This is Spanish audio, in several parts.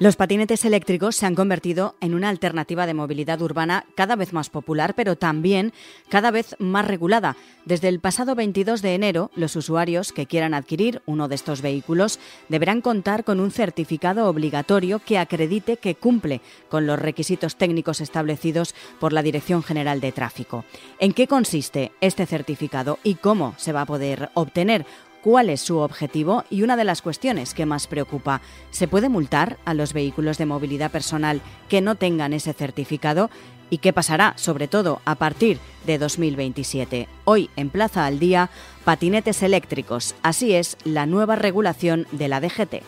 Los patinetes eléctricos se han convertido en una alternativa de movilidad urbana cada vez más popular, pero también cada vez más regulada. Desde el pasado 22 de enero, los usuarios que quieran adquirir uno de estos vehículos deberán contar con un certificado obligatorio que acredite que cumple con los requisitos técnicos establecidos por la Dirección General de Tráfico. ¿En qué consiste este certificado y cómo se va a poder obtener? ¿Cuál es su objetivo? Y una de las cuestiones que más preocupa, ¿se puede multar a los vehículos de movilidad personal que no tengan ese certificado? ¿Y qué pasará, sobre todo, a partir de 2027? Hoy, en Plaza al Día, patinetes eléctricos. Así es la nueva regulación de la DGT.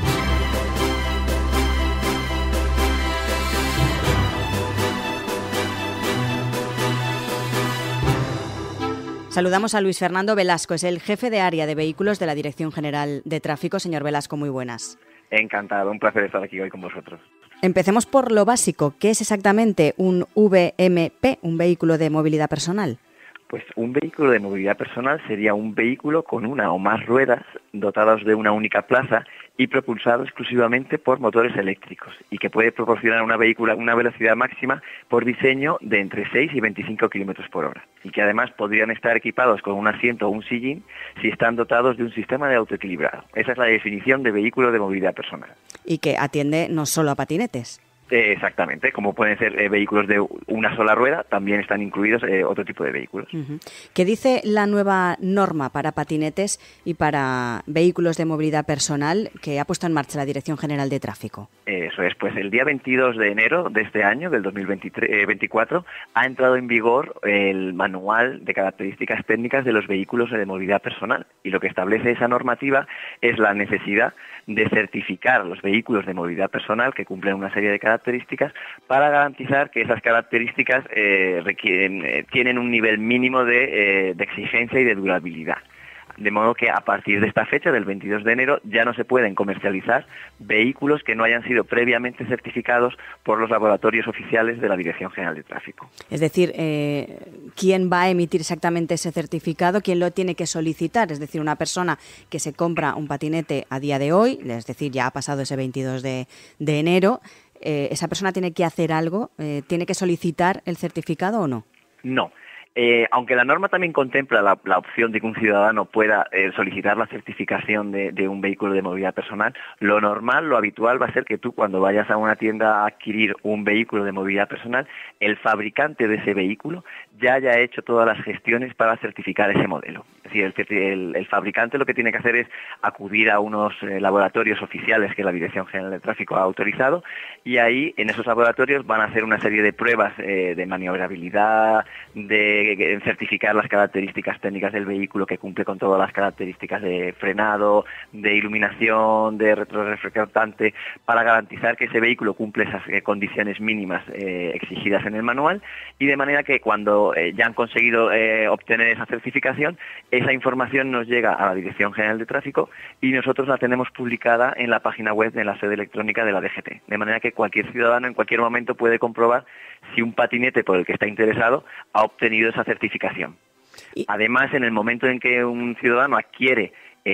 Saludamos a Luis Fernando Velasco, es el jefe de área de vehículos de la Dirección General de Tráfico. Señor Velasco, muy buenas. Encantado, un placer estar aquí hoy con vosotros. Empecemos por lo básico. ¿Qué es exactamente un VMP, un vehículo de movilidad personal? Pues un vehículo de movilidad personal sería un vehículo con una o más ruedas dotados de una única plaza y propulsado exclusivamente por motores eléctricos y que puede proporcionar una velocidad máxima por diseño de entre 6 y 25 kilómetros por hora y que además podrían estar equipados con un asiento o un sillín si están dotados de un sistema de autoequilibrado. Esa es la definición de vehículo de movilidad personal. Y que atiende no solo a patinetes. Exactamente, como pueden ser vehículos de una sola rueda, también están incluidos otro tipo de vehículos. ¿Qué dice la nueva norma para patinetes y para vehículos de movilidad personal que ha puesto en marcha la Dirección General de Tráfico? Eso es, pues el día 22 de enero de este año, del 2024, ha entrado en vigor el manual de características técnicas de los vehículos de movilidad personal y lo que establece esa normativa es la necesidad de certificar los vehículos de movilidad personal que cumplen una serie de características para garantizar que esas características tienen un nivel mínimo de exigencia y de durabilidad. De modo que a partir de esta fecha, del 22 de enero, ya no se pueden comercializar vehículos que no hayan sido previamente certificados por los laboratorios oficiales de la Dirección General de Tráfico. Es decir, ¿quién va a emitir exactamente ese certificado? ¿Quién lo tiene que solicitar? Es decir, una persona que se compra un patinete a día de hoy, es decir, ya ha pasado ese 22 de enero, ¿esa persona tiene que hacer algo? ¿Tiene que solicitar el certificado o no? No. Aunque la norma también contempla la opción de que un ciudadano pueda solicitar la certificación de un vehículo de movilidad personal, lo normal, lo habitual va a ser que tú cuando vayas a una tienda a adquirir un vehículo de movilidad personal, el fabricante de ese vehículo ya haya hecho todas las gestiones para certificar ese modelo. Es decir, el fabricante lo que tiene que hacer es acudir a unos laboratorios oficiales que la Dirección General de Tráfico ha autorizado y ahí en esos laboratorios van a hacer una serie de pruebas de maniobrabilidad, de certificar las características técnicas del vehículo que cumple con todas las características de frenado, de iluminación, de retroreflectante, para garantizar que ese vehículo cumple esas condiciones mínimas exigidas en el manual y de manera que cuando ya han conseguido obtener esa certificación, esa información nos llega a la Dirección General de Tráfico y nosotros la tenemos publicada en la página web de la sede electrónica de la DGT, de manera que cualquier ciudadano en cualquier momento puede comprobar si un patinete por el que está interesado ha obtenido esa certificación. Además, en el momento en que un ciudadano adquiere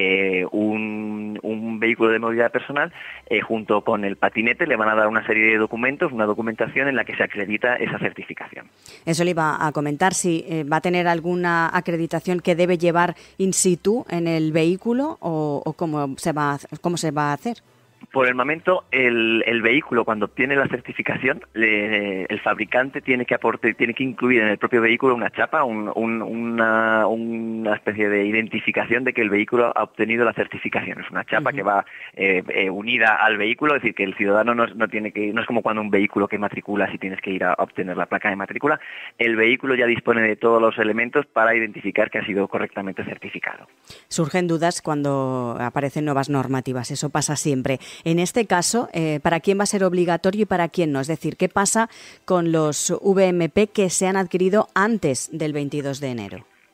un vehículo de movilidad personal, junto con el patinete le van a dar una serie de documentos, una documentación en la que se acredita esa certificación. Eso le iba a comentar, si va a tener alguna acreditación que debe llevar in situ en el vehículo o cómo se va a hacer. Por el momento, el vehículo, cuando obtiene la certificación, el fabricante tiene que incluir en el propio vehículo una chapa, una especie de identificación de que el vehículo ha obtenido la certificación. Es una chapa que va unida al vehículo, es decir, que el ciudadano no es como cuando un vehículo que matriculas y tienes que ir a obtener la placa de matrícula. El vehículo ya dispone de todos los elementos para identificar que ha sido correctamente certificado. Surgen dudas cuando aparecen nuevas normativas, eso pasa siempre. En este caso, ¿para quién va a ser obligatorio y para quién no? Es decir, ¿qué pasa con los VMP que se han adquirido antes del 22 de enero?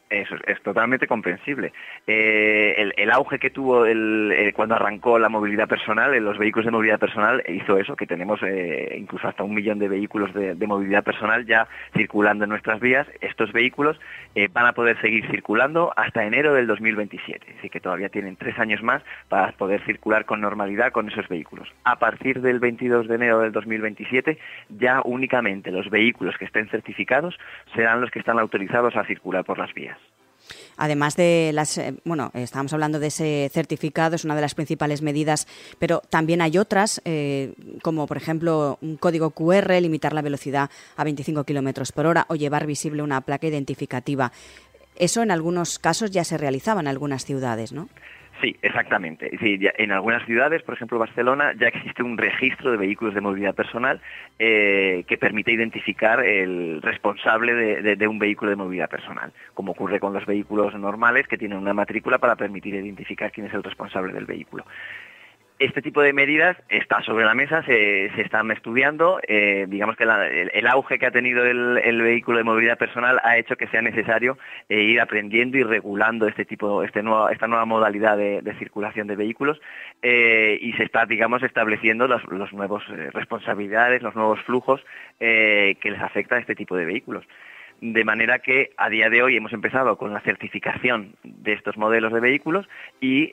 Eso es totalmente comprensible. El auge que tuvo cuando arrancó la movilidad personal, en los vehículos de movilidad personal, hizo eso, que tenemos incluso hasta 1 millón de vehículos de movilidad personal ya circulando en nuestras vías. Estos vehículos van a poder seguir circulando hasta enero del 2027, así que todavía tienen 3 años más para poder circular con normalidad con esos vehículos. A partir del 22 de enero del 2027, ya únicamente los vehículos que estén certificados serán los que están autorizados a circular por las vías. Además de estábamos hablando de ese certificado, es una de las principales medidas, pero también hay otras, como por ejemplo un código QR, limitar la velocidad a 25 kilómetros por hora o llevar visible una placa identificativa. Eso en algunos casos ya se realizaba en algunas ciudades, ¿no? Sí, exactamente. Sí, en algunas ciudades, por ejemplo Barcelona, ya existe un registro de vehículos de movilidad personal que permite identificar el responsable de un vehículo de movilidad personal, como ocurre con los vehículos normales que tienen una matrícula para permitir identificar quién es el responsable del vehículo. Este tipo de medidas está sobre la mesa, se están estudiando. Digamos que el auge que ha tenido el vehículo de movilidad personal ha hecho que sea necesario ir aprendiendo y regulando esta nueva modalidad de circulación de vehículos y se está, digamos, estableciendo los nuevos responsabilidades, los nuevos flujos que les afecta a este tipo de vehículos. De manera que a día de hoy hemos empezado con la certificación de estos modelos de vehículos y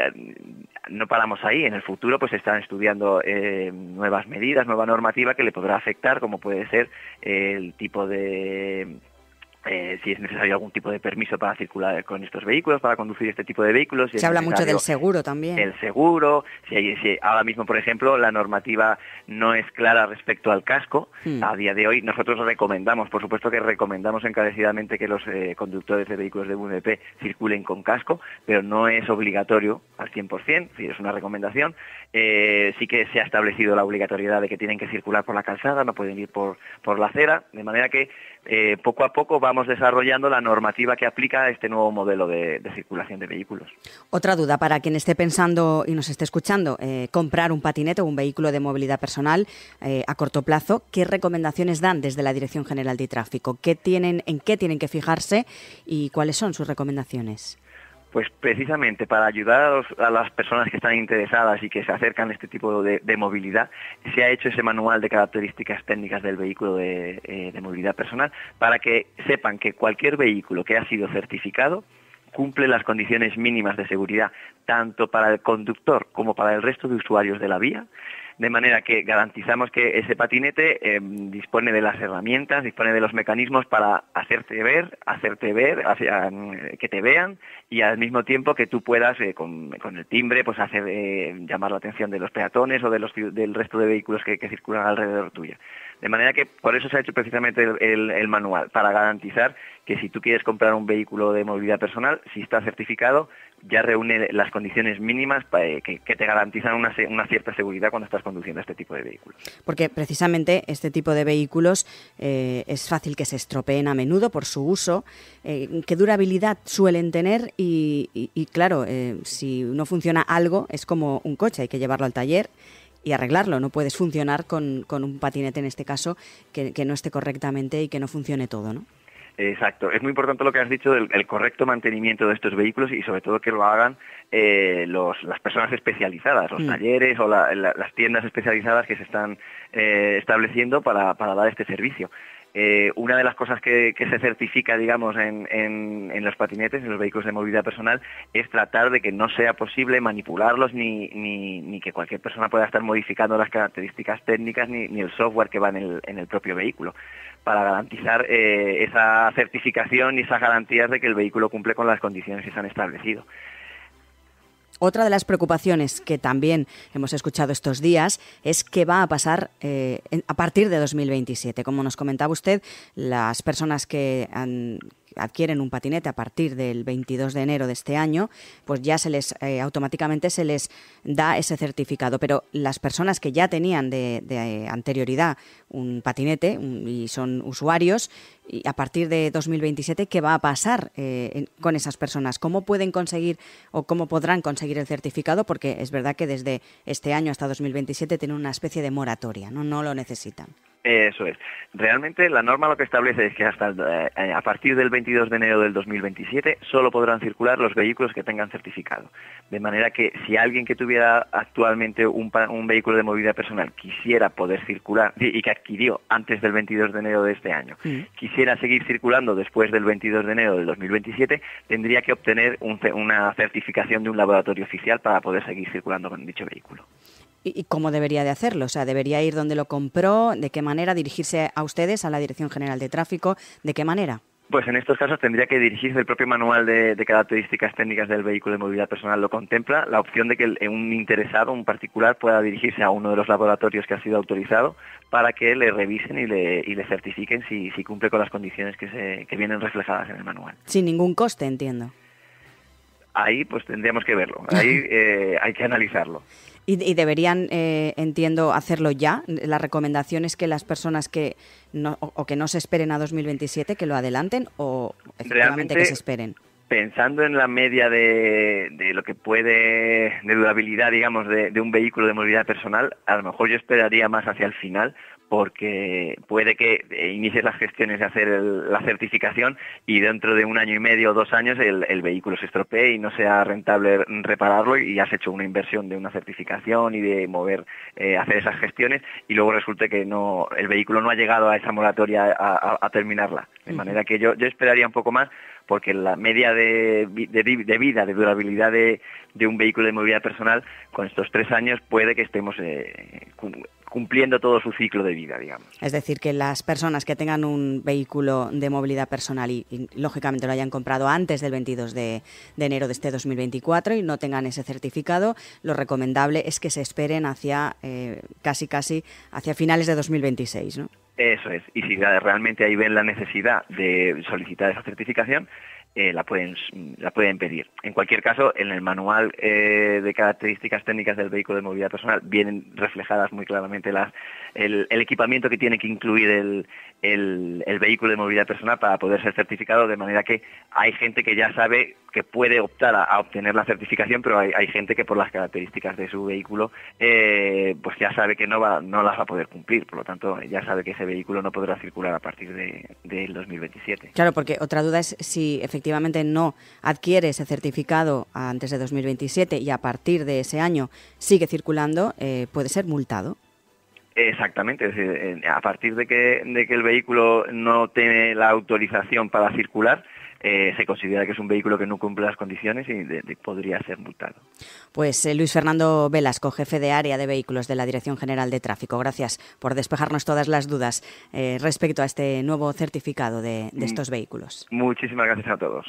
no paramos ahí. En el futuro pues se están estudiando nuevas medidas, nueva normativa que le podrá afectar, como puede ser el tipo de... si es necesario algún tipo de permiso para circular con estos vehículos, para conducir este tipo de vehículos. Si se habla mucho del seguro también. El seguro, si ahora mismo, por ejemplo, la normativa no es clara respecto al casco. A día de hoy nosotros recomendamos, por supuesto que recomendamos encarecidamente que los conductores de vehículos de VMP circulen con casco, pero no es obligatorio al 100%, es una recomendación. Sí que se ha establecido la obligatoriedad de que tienen que circular por la calzada, no pueden ir por la acera, de manera que poco a poco vamos desarrollando la normativa que aplica a este nuevo modelo de circulación de vehículos. Otra duda para quien esté pensando y nos esté escuchando, comprar un patinete o un vehículo de movilidad personal a corto plazo, ¿qué recomendaciones dan desde la Dirección General de Tráfico? ¿En qué tienen que fijarse y cuáles son sus recomendaciones? Pues precisamente para ayudar a las personas que están interesadas y que se acercan a este tipo de movilidad, se ha hecho ese manual de características técnicas del vehículo de movilidad personal para que sepan que cualquier vehículo que ha sido certificado cumple las condiciones mínimas de seguridad tanto para el conductor como para el resto de usuarios de la vía, de manera que garantizamos que ese patinete dispone de las herramientas, dispone de los mecanismos para hacerte ver, que te vean y al mismo tiempo que tú puedas con el timbre pues hacer llamar la atención de los peatones o del resto de vehículos que circulan alrededor tuya. De manera que por eso se ha hecho precisamente el manual, para garantizar que si tú quieres comprar un vehículo de movilidad personal, si está certificado, ya reúne las condiciones mínimas que te garantizan una cierta seguridad cuando estás conduciendo este tipo de vehículos. Porque precisamente este tipo de vehículos es fácil que se estropeen a menudo por su uso. ¿Qué durabilidad suelen tener? Y claro, si no funciona algo, es como un coche, hay que llevarlo al taller y arreglarlo. No puedes funcionar con un patinete, en este caso, que no esté correctamente y que no funcione todo, ¿no? Exacto. Es muy importante lo que has dicho del correcto mantenimiento de estos vehículos y sobre todo que lo hagan las personas especializadas, los talleres o las tiendas especializadas que se están estableciendo para dar este servicio. Una de las cosas que se certifica, digamos, en los patinetes, en los vehículos de movilidad personal, es tratar de que no sea posible manipularlos ni que cualquier persona pueda estar modificando las características técnicas ni el software que va en el propio vehículo, para garantizar esa certificación y esas garantías de que el vehículo cumple con las condiciones que se han establecido. Otra de las preocupaciones que también hemos escuchado estos días es qué va a pasar a partir de 2027. Como nos comentaba usted, las personas que adquieren un patinete a partir del 22 de enero de este año, pues ya automáticamente se les da ese certificado. Pero las personas que ya tenían de anterioridad un patinete y son usuarios, y a partir de 2027, ¿qué va a pasar con esas personas? ¿Cómo pueden conseguir o cómo podrán conseguir el certificado? Porque es verdad que desde este año hasta 2027 tienen una especie de moratoria, no lo necesitan. Eso es. Realmente la norma lo que establece es que hasta a partir del 22 de enero del 2027 solo podrán circular los vehículos que tengan certificado. De manera que si alguien que tuviera actualmente un vehículo de movilidad personal quisiera poder circular y que adquirió antes del 22 de enero de este año, quisiera seguir circulando después del 22 de enero del 2027, tendría que obtener una certificación de un laboratorio oficial para poder seguir circulando con dicho vehículo. ¿Y cómo debería de hacerlo? O sea, ¿debería ir donde lo compró? ¿De qué manera? ¿Dirigirse a ustedes, a la Dirección General de Tráfico? ¿De qué manera? Pues en estos casos tendría que dirigirse. El propio manual de características técnicas del vehículo de movilidad personal lo contempla, la opción de que un interesado, un particular, pueda dirigirse a uno de los laboratorios que ha sido autorizado para que le revisen y le certifiquen si cumple con las condiciones que vienen reflejadas en el manual. Sin ningún coste, entiendo. Ahí pues tendríamos que verlo, ahí hay que analizarlo. Y deberían, entiendo, hacerlo ya. La recomendación es que las personas que no se esperen a 2027, que lo adelanten o efectivamente realmente que se esperen. Pensando en la media de lo que puede, de durabilidad, digamos, de un vehículo de movilidad personal, a lo mejor yo esperaría más hacia el final, porque puede que inicies las gestiones de hacer la certificación y dentro de 1 año y medio o 2 años el vehículo se estropee y no sea rentable repararlo y has hecho una inversión de una certificación y de hacer esas gestiones y luego resulte que el vehículo no ha llegado a esa moratoria a terminarla. De manera que yo esperaría un poco más, porque la media de vida, de durabilidad de un vehículo de movilidad personal, con estos 3 años puede que estemos cumpliendo todo su ciclo de vida, digamos. Es decir, que las personas que tengan un vehículo de movilidad personal y lógicamente lo hayan comprado antes del 22 de enero de este 2024 y no tengan ese certificado, lo recomendable es que se esperen hacia casi hacia finales de 2026, ¿no? Eso es. Y si realmente ahí ven la necesidad de solicitar esa certificación, la pueden pedir. En cualquier caso, en el manual de características técnicas del vehículo de movilidad personal vienen reflejadas muy claramente el equipamiento que tiene que incluir el vehículo de movilidad personal para poder ser certificado, de manera que hay gente que ya sabe que puede optar a obtener la certificación, pero hay gente que por las características de su vehículo pues ya sabe que no las va a poder cumplir, por lo tanto ya sabe que ese vehículo no podrá circular a partir del 2027. Claro, porque otra duda es si efectivamente no adquiere ese certificado antes de 2027 y a partir de ese año sigue circulando, puede ser multado. Exactamente, es decir, a partir de que el vehículo no tiene la autorización para circular, se considera que es un vehículo que no cumple las condiciones y podría ser multado. Pues Luis Fernando Velasco, jefe de área de vehículos de la Dirección General de Tráfico, gracias por despejarnos todas las dudas respecto a este nuevo certificado de estos vehículos. Muchísimas gracias a todos.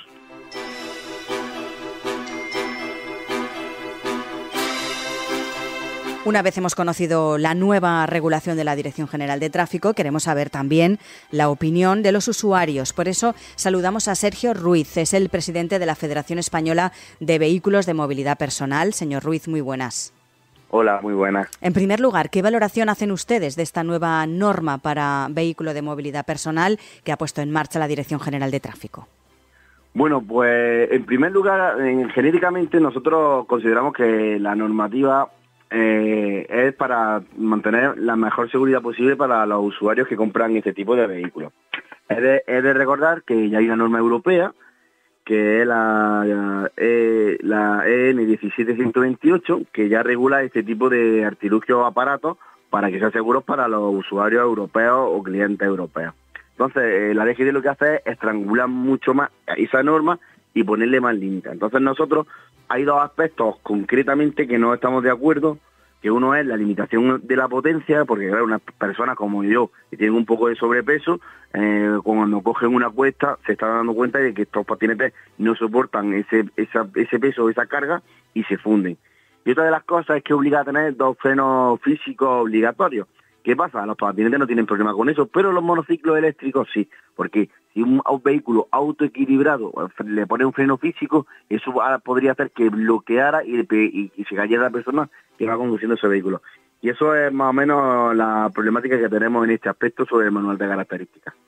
Una vez hemos conocido la nueva regulación de la Dirección General de Tráfico, queremos saber también la opinión de los usuarios. Por eso saludamos a Sergio Ruiz, es el presidente de la Federación Española de Vehículos de Movilidad Personal. Señor Ruiz, muy buenas. Hola, muy buenas. En primer lugar, ¿qué valoración hacen ustedes de esta nueva norma para vehículo de movilidad personal que ha puesto en marcha la Dirección General de Tráfico? Bueno, pues en primer lugar, genéricamente nosotros consideramos que la normativa es para mantener la mejor seguridad posible para los usuarios que compran este tipo de vehículos. He de recordar que ya hay una norma europea, que es la EN 17128, que ya regula este tipo de artilugios o aparatos para que sean seguros para los usuarios europeos o clientes europeos. Entonces, la DGT lo que hace es estrangular mucho más esa norma y ponerle más límites. Entonces nosotros hay 2 aspectos concretamente que no estamos de acuerdo, que uno es la limitación de la potencia, porque claro, unas personas como yo, que tienen un poco de sobrepeso, cuando cogen una cuesta se están dando cuenta de que estos patinetes no soportan ese peso, esa carga, y se funden. Y otra de las cosas es que obliga a tener 2 frenos físicos obligatorios. ¿Qué pasa? Los patinetes no tienen problema con eso, pero los monociclos eléctricos sí, porque si un vehículo autoequilibrado le pone un freno físico, eso podría hacer que bloqueara y se cayera la persona que va conduciendo ese vehículo. Y eso es más o menos la problemática que tenemos en este aspecto sobre el manual de características.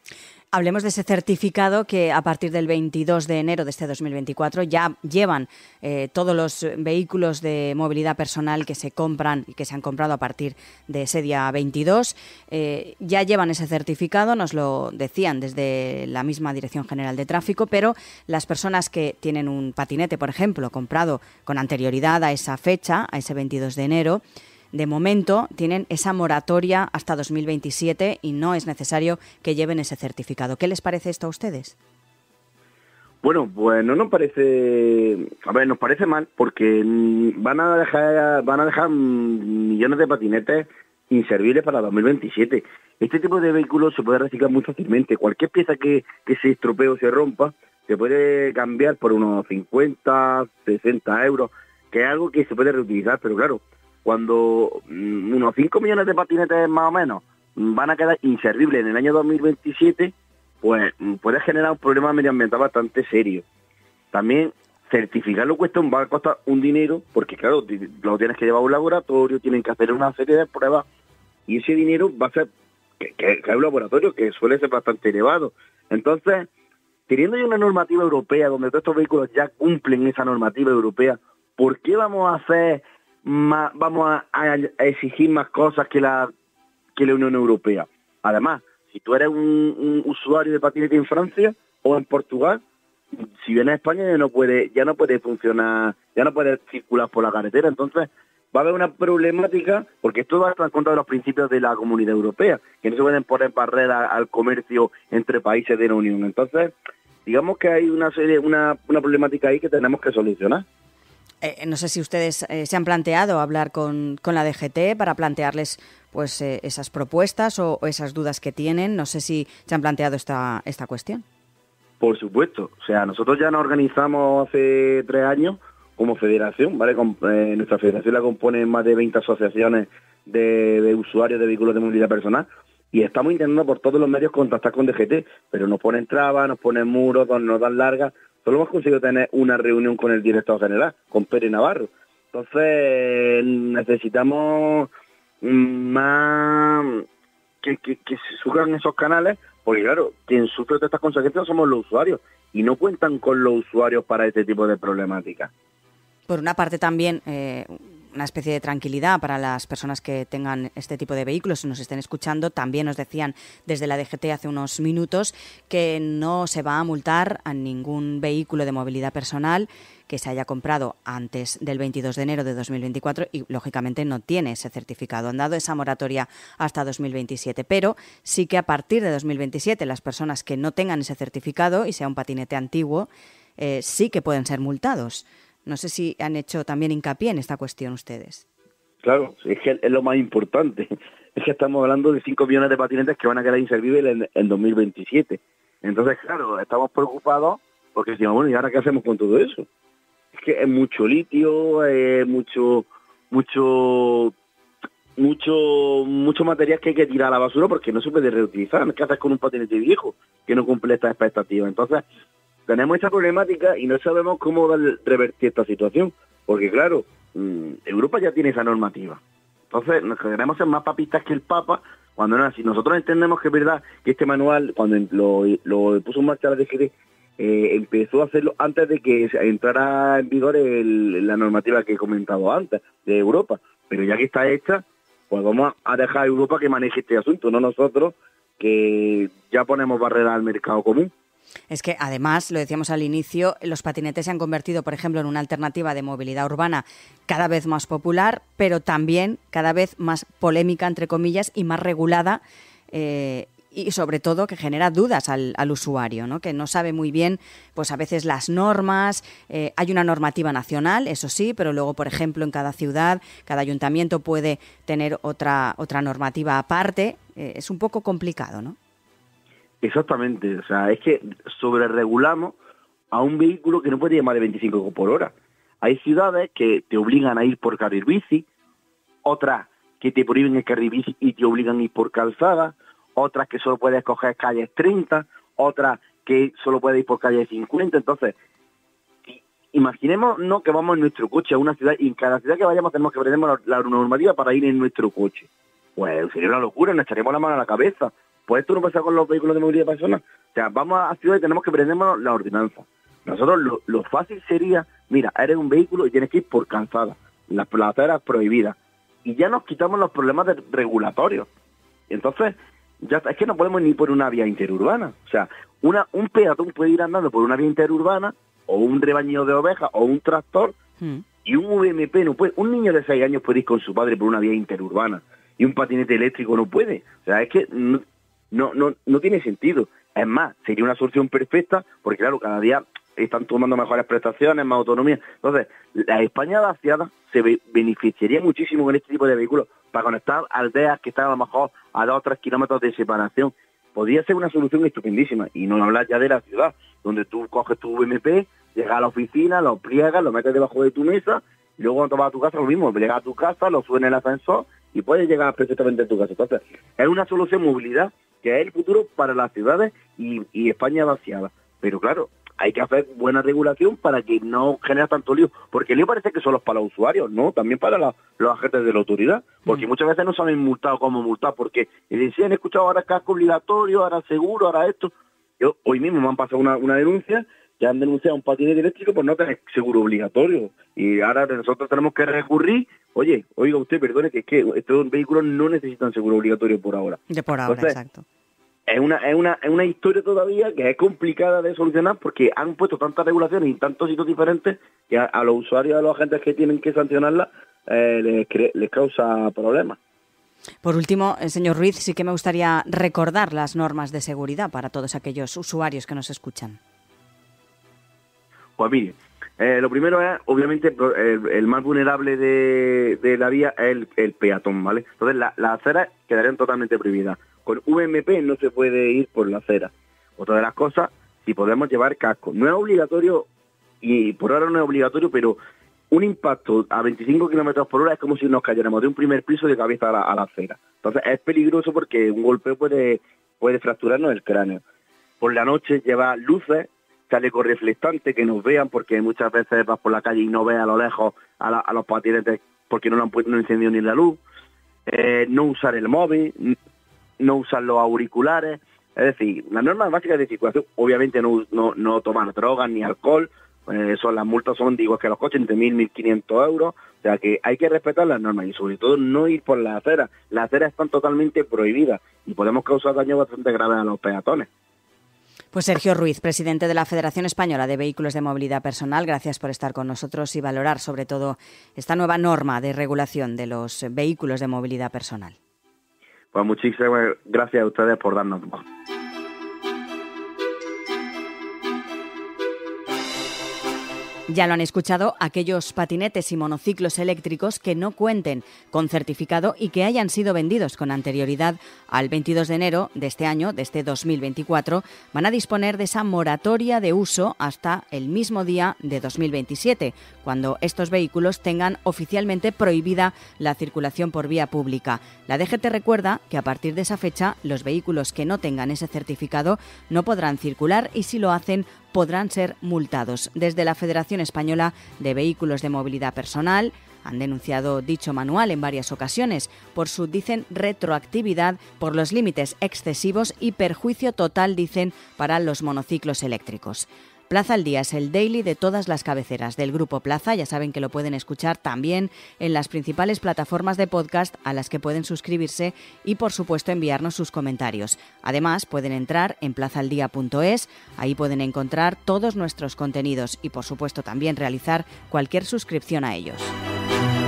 Hablemos de ese certificado que a partir del 22 de enero de este 2024 ya llevan todos los vehículos de movilidad personal que se compran y que se han comprado a partir de ese día 22. Ya llevan ese certificado, nos lo decían desde la misma Dirección General de Tráfico, pero las personas que tienen un patinete, por ejemplo, comprado con anterioridad a esa fecha, a ese 22 de enero, de momento tienen esa moratoria hasta 2027 y no es necesario que lleven ese certificado. ¿Qué les parece esto a ustedes? Bueno, pues no nos parece, nos parece mal porque van a dejar millones de patinetes inservibles para 2027. Este tipo de vehículos se puede reciclar muy fácilmente. Cualquier pieza que se estropee o se rompa se puede cambiar por unos 50, 60 euros, que es algo que se puede reutilizar, pero claro, cuando unos 5 millones de patinetes más o menos van a quedar inservibles en el año 2027, pues puede generar un problema medioambiental bastante serio. También certificarlo va a costar un dinero, porque claro, lo tienes que llevar a un laboratorio, tienen que hacer una serie de pruebas, y ese dinero va a ser, que es un laboratorio que suele ser bastante elevado. Entonces, teniendo ya una normativa europea, donde todos estos vehículos ya cumplen esa normativa europea, ¿por qué vamos a hacer vamos a exigir más cosas que la Unión Europea? Además, si tú eres un usuario de patinete en Francia o en Portugal, si vienes a España ya no puede funcionar, ya no puede circular por la carretera. Entonces va a haber una problemática, porque esto va en contra de los principios de la Comunidad Europea, que no se pueden poner barreras al comercio entre países de la Unión. Entonces, digamos que hay una problemática ahí que tenemos que solucionar. No sé si ustedes se han planteado hablar con la DGT para plantearles pues esas propuestas o esas dudas que tienen. No sé si se han planteado esta cuestión. Por supuesto. O sea, nosotros ya nos organizamos hace 3 años como federación, ¿vale? Nuestra federación la componen más de 20 asociaciones de usuarios de vehículos de movilidad personal, y estamos intentando por todos los medios contactar con DGT, pero nos ponen trabas, nos ponen muros, nos dan largas. Solo hemos conseguido tener una reunión con el director general, con Pérez Navarro. Entonces necesitamos más que se surjan esos canales, porque claro, quien sufre de estas consecuencias somos los usuarios, y no cuentan con los usuarios para este tipo de problemáticas. Por una parte también una especie de tranquilidad para las personas que tengan este tipo de vehículos y nos estén escuchando. También nos decían desde la DGT hace unos minutos que no se va a multar a ningún vehículo de movilidad personal que se haya comprado antes del 22 de enero de 2024 y, lógicamente, no tiene ese certificado. Han dado esa moratoria hasta 2027, pero sí que a partir de 2027 las personas que no tengan ese certificado y sea un patinete antiguo sí que pueden ser multados. No sé si han hecho también hincapié en esta cuestión ustedes. Claro, es que es lo más importante. Es que estamos hablando de 5 millones de patinetes que van a quedar inservibles en 2027. Entonces, claro, estamos preocupados porque decimos, bueno, ¿y ahora qué hacemos con todo eso? Es que es mucho litio, mucho material que hay que tirar a la basura porque no se puede reutilizar. ¿Qué haces con un patinete viejo que no cumple estas expectativas? Entonces, tenemos esta problemática y no sabemos cómo revertir esta situación, porque claro, Europa ya tiene esa normativa. Entonces nos queremos ser más papistas que el Papa, cuando no es así. Nosotros entendemos que es verdad que este manual, cuando lo puso en marcha la DGT, empezó a hacerlo antes de que entrara en vigor la normativa que he comentado antes, de Europa. Pero ya que está hecha, pues vamos a dejar a Europa que maneje este asunto, no nosotros, que ya ponemos barreras al mercado común. Es que, además, lo decíamos al inicio, los patinetes se han convertido, por ejemplo, en una alternativa de movilidad urbana cada vez más popular, pero también cada vez más polémica, entre comillas, y más regulada, y sobre todo que genera dudas al usuario, ¿no? Que no sabe muy bien, pues a veces las normas. Hay una normativa nacional, eso sí, pero luego, por ejemplo, en cada ciudad, cada ayuntamiento puede tener otra normativa aparte. Es un poco complicado, ¿no? Exactamente, o sea, es que sobreregulamos a un vehículo que no puede ir más de 25 por hora. Hay ciudades que te obligan a ir por carril bici, otras que te prohíben el carril bici y te obligan a ir por calzada, otras que solo puedes coger calles 30, otras que solo puedes ir por calles 50. Entonces, imaginemos no que vamos en nuestro coche a una ciudad y en cada ciudad que vayamos tenemos que aprender la normativa para ir en nuestro coche. Pues sería una locura, nos echaremos la mano a la cabeza. Pues esto no pasa con los vehículos de movilidad personal. O sea, vamos a ciudades y tenemos que prendernos la ordenanza. Nosotros lo fácil sería, mira, eres un vehículo y tienes que ir por calzada, las aceras prohibidas, y ya nos quitamos los problemas regulatorios. Entonces, ya es que no podemos ni por una vía interurbana. O sea, un peatón puede ir andando por una vía interurbana, o un rebaño de ovejas, o un tractor, y un VMP no puede. Un niño de 6 años puede ir con su padre por una vía interurbana, y un patinete eléctrico no puede. O sea, es que no tiene sentido. Es más, sería una solución perfecta, porque claro, cada día están tomando mejores prestaciones, más autonomía. Entonces, la España vaciada se beneficiaría muchísimo con este tipo de vehículos para conectar aldeas que están a lo mejor a 2 o 3 kilómetros de separación. Podría ser una solución estupendísima, y no hablar ya de la ciudad, donde tú coges tu VMP, llegas a la oficina, lo pliegas, lo metes debajo de tu mesa, y luego cuando vas a tu casa lo mismo, llegas a tu casa, lo subes en el ascensor y puedes llegar perfectamente a tu casa. Entonces, es una solución de movilidad que es el futuro para las ciudades y España vaciada. Pero claro, hay que hacer buena regulación para que no genere tanto lío, porque el lío parece que solo es para los usuarios, no, también para los agentes de la autoridad, porque muchas veces no saben multar o cómo multar, porque decían, he escuchado ahora casco obligatorio, ahora seguro, ahora esto. Yo hoy mismo me han pasado una denuncia, que han denunciado un patinete eléctrico por no tener seguro obligatorio, y ahora nosotros tenemos que recurrir. Oiga usted, perdone, que es que estos vehículos no necesitan seguro obligatorio por ahora. Entonces, exacto. Es una historia todavía que es complicada de solucionar, porque han puesto tantas regulaciones y tantos sitios diferentes que a los usuarios, a los agentes que tienen que sancionarlas, les causa problemas. Por último, señor Ruiz, sí que me gustaría recordar las normas de seguridad para todos aquellos usuarios que nos escuchan. Pues mire, lo primero es, obviamente, el más vulnerable de la vía es el peatón, ¿vale? Entonces, las aceras quedarían totalmente prohibidas. Con VMP no se puede ir por la acera. Otra de las cosas, si podemos llevar casco. No es obligatorio, y por ahora no es obligatorio, pero un impacto a 25 kilómetros por hora es como si nos cayéramos de un primer piso de cabeza a la acera. Entonces, es peligroso porque un golpeo puede fracturarnos el cráneo. Por la noche lleva luces, chaleco reflectante, que nos vean, porque muchas veces vas por la calle y no ves a lo lejos a los patinetes porque no han encendido ni la luz. No usar el móvil, no usar los auriculares. Es decir, las normas básicas de circulación, obviamente no tomar drogas ni alcohol. Las multas son, digo, que los coches entre 1.000 y 1.500 euros. O sea que hay que respetar las normas y sobre todo no ir por las aceras. Las aceras están totalmente prohibidas y podemos causar daños bastante graves a los peatones. Pues Sergio Ruiz, presidente de la Federación Española de Vehículos de Movilidad Personal, gracias por estar con nosotros y valorar sobre todo esta nueva norma de regulación de los vehículos de movilidad personal. Pues muchísimas gracias a ustedes por darnos voz. Ya lo han escuchado, aquellos patinetes y monociclos eléctricos que no cuenten con certificado y que hayan sido vendidos con anterioridad al 22 de enero de este año, de este 2024, van a disponer de esa moratoria de uso hasta el mismo día de 2027, cuando estos vehículos tengan oficialmente prohibida la circulación por vía pública. La DGT recuerda que a partir de esa fecha los vehículos que no tengan ese certificado no podrán circular y si lo hacen podrán ser multados. Desde la Federación Española de Vehículos de Movilidad Personal han denunciado dicho manual en varias ocasiones por su, dicen, retroactividad, por los límites excesivos y perjuicio total, dicen, para los monociclos eléctricos. Plaza al Día es el daily de todas las cabeceras del Grupo Plaza. Ya saben que lo pueden escuchar también en las principales plataformas de podcast a las que pueden suscribirse y, por supuesto, enviarnos sus comentarios. Además, pueden entrar en plazaaldía.es. Ahí pueden encontrar todos nuestros contenidos y, por supuesto, también realizar cualquier suscripción a ellos.